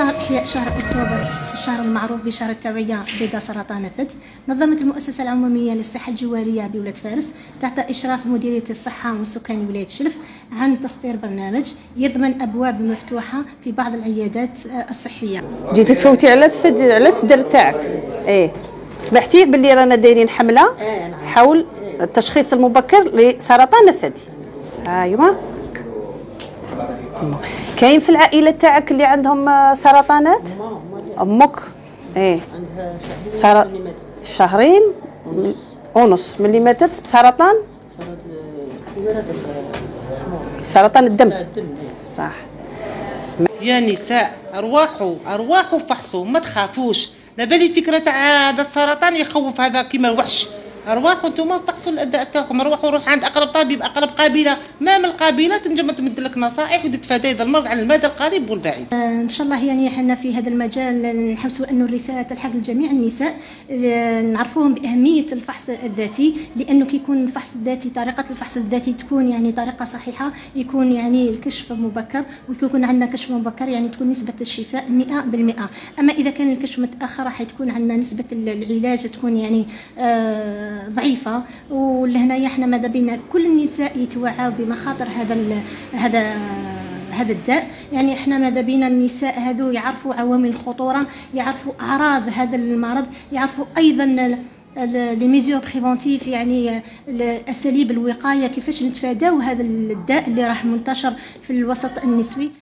إطار إحياء شهر أكتوبر الشهر المعروف بشهر التوعية ضد سرطان الثدي، نظمت المؤسسة العمومية للصحة الجوارية بولاية فارس تحت إشراف مديرية الصحة والسكان ولاية شلف عن تصدير برنامج يضمن أبواب مفتوحة في بعض العيادات الصحية. جيتي تفوتي على الصدر تاعك. ايه سمعتي باللي رانا دايرين حملة حول التشخيص المبكر لسرطان الثدي. ايوا كاين في العائله تاعك اللي عندهم سرطانات؟ امك ايه عندها شهرين ونص ملي ماتت بسرطان سرطان الدم. صح يا نساء ارواحوا فحصوا، ما تخافوش. لابالي فكره تاع هذا السرطان يخوف، هذا كيما وحش. ارواحوا انتم فحصوا الاداء تاعكم، روح عند اقرب طبيب، اقرب قابله، ما من القابله تنجم تمد لك نصائح وتتفادى هذا المرض على المدى القريب والبعيد. ان شاء الله يعني احنا في هذا المجال نحسوا انه الرساله تلحق لجميع النساء، نعرفوهم باهميه الفحص الذاتي، لانه كيكون الفحص الذاتي طريقه الفحص الذاتي تكون يعني طريقه صحيحه، يكون يعني الكشف مبكر، ويكون عندنا كشف مبكر يعني تكون نسبه الشفاء 100%. اما اذا كان الكشف متاخر راح تكون عندنا نسبه العلاج تكون يعني ضعيفه. ولهنايا احنا ماذا بينا كل النساء يتوعوا بمخاطر هذا الداء. يعني احنا ماذا بينا النساء هذو يعرفوا عوامل الخطوره، يعرفوا اعراض هذا المرض، يعرفوا ايضا لي ميزور بريفونتيف يعني اساليب الوقايه كيفاش نتفاداو هذا الداء اللي راح منتشر في الوسط النسوي.